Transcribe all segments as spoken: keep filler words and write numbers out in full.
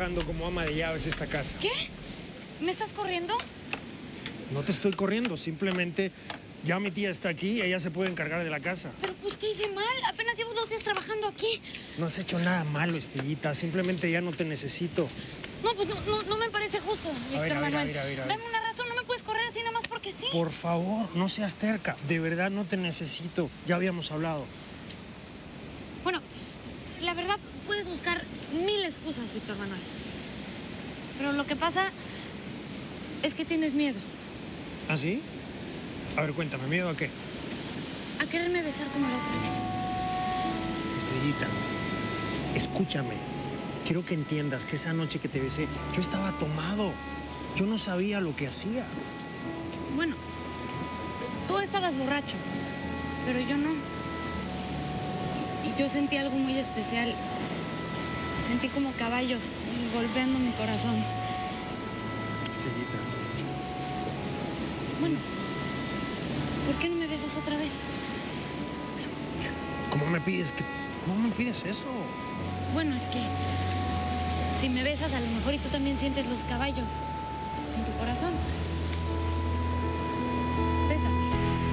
trabajando como ama de llaves esta casa. ¿Qué? ¿Me estás corriendo? No te estoy corriendo, simplemente ya mi tía está aquí y ella se puede encargar de la casa. Pero pues, ¿qué hice mal? Apenas llevo dos días trabajando aquí. No has hecho nada malo, Estrellita, simplemente ya no te necesito. No, pues no, no, no me parece justo, Víctor a ver, a ver, Manuel. a ver, a ver, a ver. Dame una razón, no me puedes correr así nada más porque sí. Por favor, no seas terca, de verdad no te necesito, ya habíamos hablado. Bueno, la verdad, puedes buscar mil excusas, Víctor Manuel. Pero lo que pasa es que tienes miedo. ¿Ah, sí? A ver, cuéntame, ¿miedo a qué? A quererme besar como la otra vez. Estrellita, escúchame. Quiero que entiendas que esa noche que te besé, yo estaba tomado. Yo no sabía lo que hacía. Bueno, tú estabas borracho, pero yo no. Y yo sentí algo muy especial. Sentí como caballos golpeando mi corazón. Estrellita. Bueno, ¿por qué no me besas otra vez? ¿Cómo me pides que... ¿Cómo me pides eso? Bueno, es que si me besas a lo mejor y tú también sientes los caballos en tu corazón. Bésame.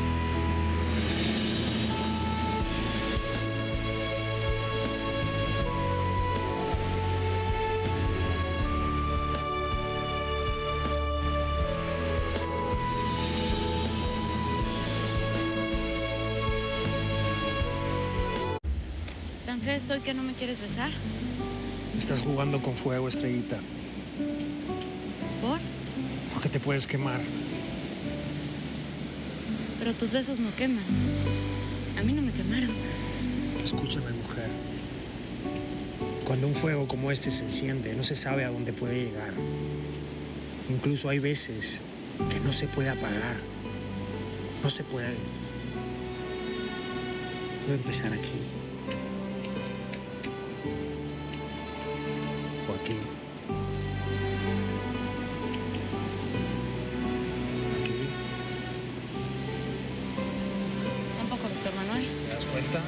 ¿Tan fea estoy que no me quieres besar? Estás jugando con fuego, Estrellita. ¿Por? Porque te puedes quemar. Pero tus besos no queman. A mí no me quemaron. Escúchame, mujer. Cuando un fuego como este se enciende, no se sabe a dónde puede llegar. Incluso hay veces que no se puede apagar. No se puede. Puede empezar aquí. O aquí. Aquí. Tampoco, Víctor Manuel. ¿Te das cuenta?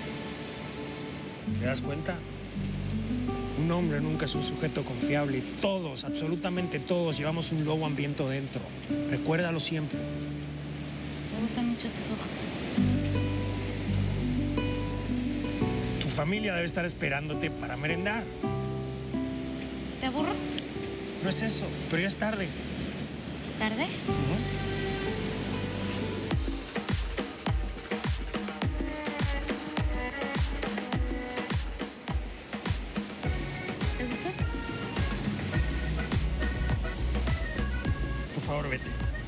¿Te das cuenta? Un hombre nunca es un sujeto confiable y todos, absolutamente todos, llevamos un lobo hambriento dentro. Recuérdalo siempre. Me gustan mucho tus ojos. Tu familia debe estar esperándote para merendar. ¿Te aburro? No es eso, pero ya es tarde. ¿Tarde? ¿No? ¿Te gustó? Por favor, vete.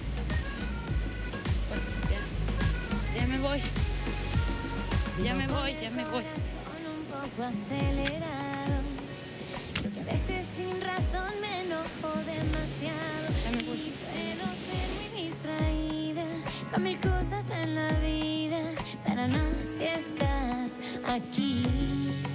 Pues ya. Ya me voy. Ya me voy, ya me voy. Un poco acelerado. Yo que a veces sin razón me enojo demasiado. Ya me voy. Y puedo ser muy distraída con mil cosas en la vida, pero no si estás aquí.